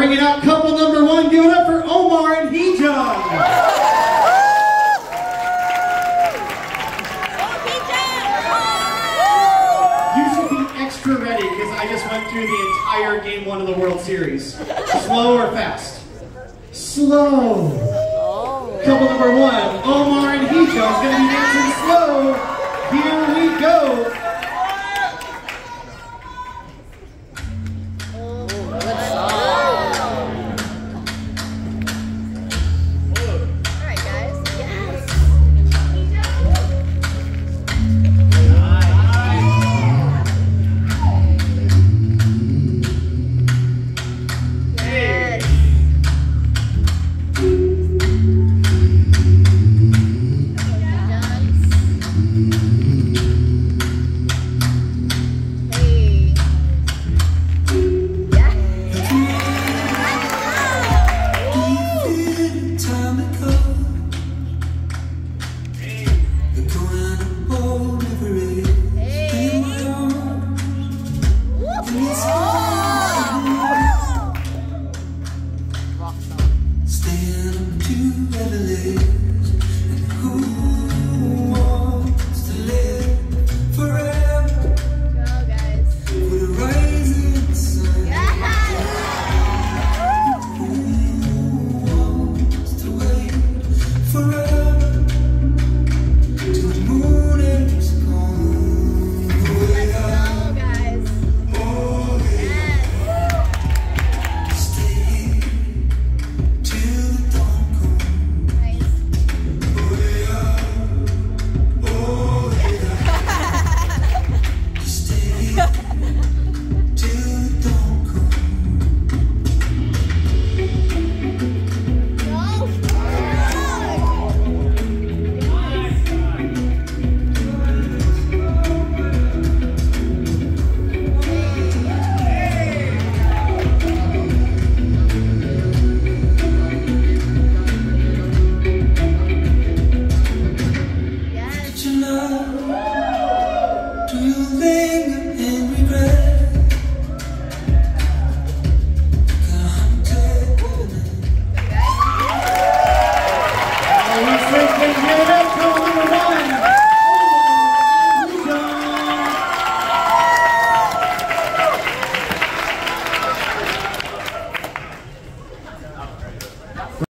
Bringing out couple number 1, give it up for Omar and Heejung. You should be extra ready because I just went through the entire Game 1 of the World Series. Slow or fast? Slow. Couple number 1, Omar and Heejung is going to be dancing slow. Here we go. Give it up,